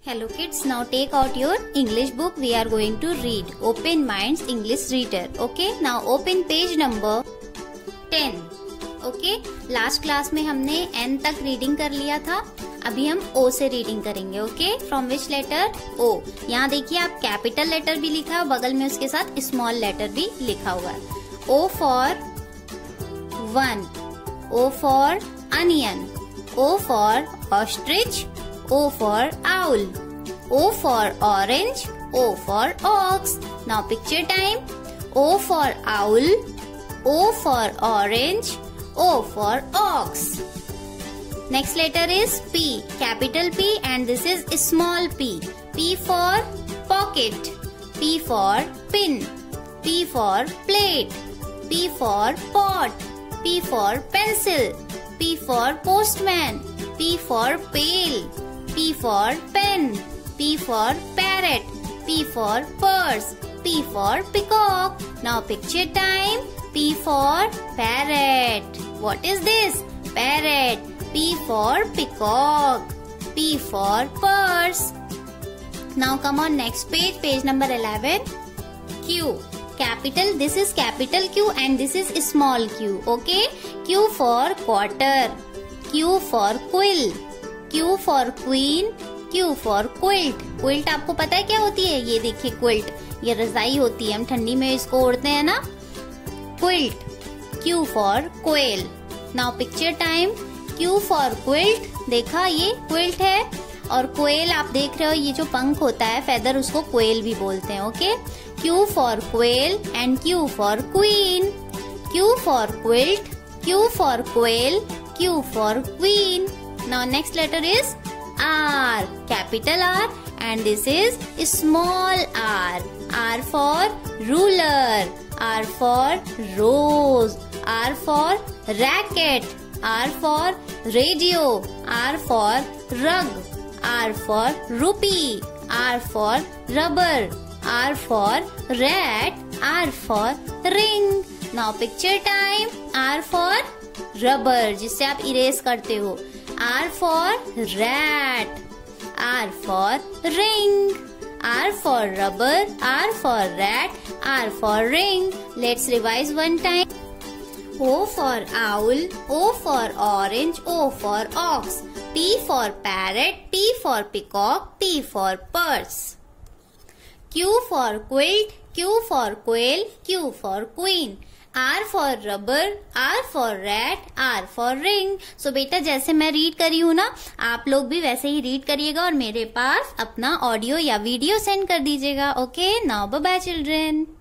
Hello kids, now take out your English book. We are going to read Open Minds English Reader. Okay, now open page number 10. Okay, last class में हमने N तक reading कर लिया था. अभी हम O से reading करेंगे. Okay, from which letter? O. यहाँ देखिए आप कैपिटल लेटर भी लिखा है, बगल में उसके साथ स्मॉल लेटर भी लिखा हुआ है. O for one, O for onion, O for ostrich, O for owl, O for orange, O for ox. Now picture time. O for owl, O for orange, O for ox. Next letter is P, capital P, and this is small p. P for pocket, P for pin, P for plate, P for pot, P for pencil, P for postman, P for pail, P for pen, P for parrot, P for purse, P for peacock. Now picture time. P for parrot. What is this? Parrot. P for peacock. P for purse. Now come on next page. Page number 11. Q. Capital. This is capital Q and this is small q. Okay. Q for quarter. Q for quill. Q for queen, Q for quilt. Quilt आपको पता है क्या होती है? ये देखिए quilt, ये रजाई होती है, हम ठंडी में इसको ओढ़ते हैं ना. Quilt. Q for quail. Now picture time. Q for quilt. देखा, ये क्विल्ट है. और क्वेल आप देख रहे हो, ये जो पंख होता है फेदर, उसको क्वेल भी बोलते हैं. Okay. Q for quail and Q for queen. Q for quilt, Q for quail, Q for queen. Now next letter is R, capital R, and this is small r. R for ruler, R for rose, R for racket, R for radio, R for rug, R for rupee, R for rubber, R for rat, R for ring. Now picture time. R for rubber, जिससे आप erase करते हो. R for rat, R for ring, R for rubber, R for rat, R for ring. Let's revise one time. O for owl, O for orange, O for ox, P for parrot, P for peacock, P for purse. Q for quilt, Q for quail, Q for queen. R for rubber, R for rat, R for ring. So बेटा जैसे मैं read करी हूँ ना, आप लोग भी वैसे ही रीड करिएगा और मेरे पास अपना ऑडियो या वीडियो सेंड कर दीजिएगा. Okay, now bye bye children.